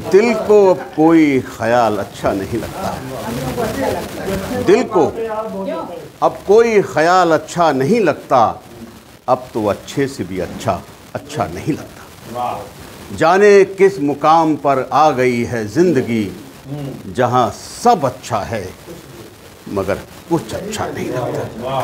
दिल को अब कोई ख्याल अच्छा नहीं लगता, दिल को अब कोई ख्याल अच्छा नहीं लगता, अब तो अच्छे से भी अच्छा नहीं लगता। जाने किस मुकाम पर आ गई है ज़िंदगी, जहाँ सब अच्छा है मगर कुछ अच्छा नहीं लगता।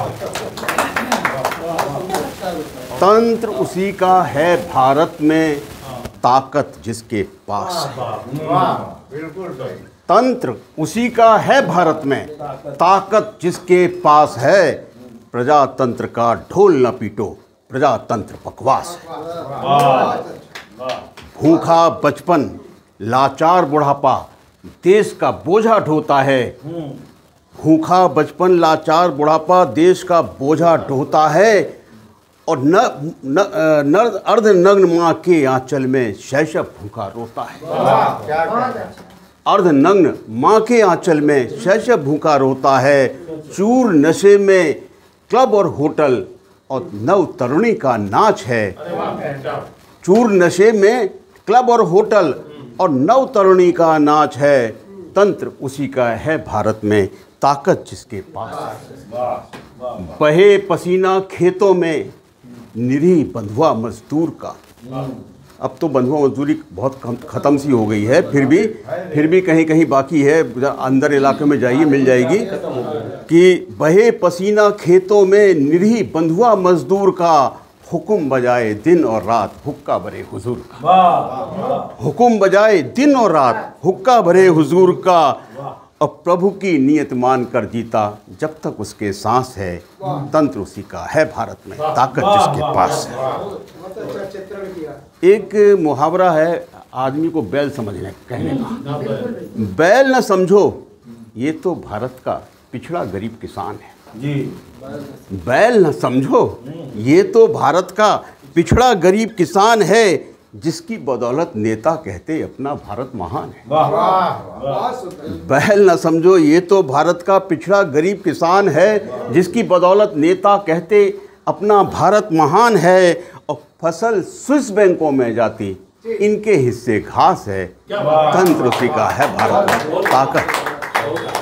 तंत्र उसी का है भारत में, ताकत जिसके पास है। तंत्र उसी का है भारत में, ताकत जिसके पास है। प्रजातंत्र का ढोल न पीटो, प्रजातंत्र बकवास है। भूखा बचपन लाचार बुढ़ापा देश का बोझा ढोता है। भूखा बचपन लाचार बुढ़ापा देश का बोझा ढोता है। और अर्धनग्न माँ के आंचल में शैशव भूखा रोता है। अर्धनग्न माँ के आंचल में शैशव भूखा रोता है। चूर नशे में क्लब और होटल और नव तरुणी का नाच है। चूर नशे में क्लब और होटल और नव तरुणी का नाच है। तंत्र उसी का है भारत में, ताकत जिसके पास। बहे पसीना खेतों में निरीह बंधुआ मजदूर का। अब तो बंधुआ मजदूरी बहुत ख़त्म सी हो गई है, फिर भी कहीं कहीं बाकी है। अंदर इलाके में जाइए मिल जाएगी कि बहे पसीना खेतों में निरीह बंधुआ मजदूर का, हुक्म बजाए दिन और रात हुक्का भरे हुजूर का। हुक्म बजाए दिन और रात हुक्का भरे हुजूर का। अब प्रभु की नियत मान कर जीता जब तक उसके सांस है। तंत्र उसी का है भारत में, ताकत जिसके पास है। एक मुहावरा है आदमी को बैल समझने कहने का। बैल न समझो ये तो भारत का पिछड़ा गरीब किसान है जी। बैल न समझो ये तो भारत का पिछड़ा गरीब किसान है, जिसकी बदौलत नेता कहते अपना भारत महान है। बैल न समझो ये तो भारत का पिछड़ा गरीब किसान है, जिसकी बदौलत नेता कहते अपना भारत महान है। और फसल स्विस बैंकों में जाती, इनके हिस्से घास है। तंत्र उसी का है भारत में, ताकत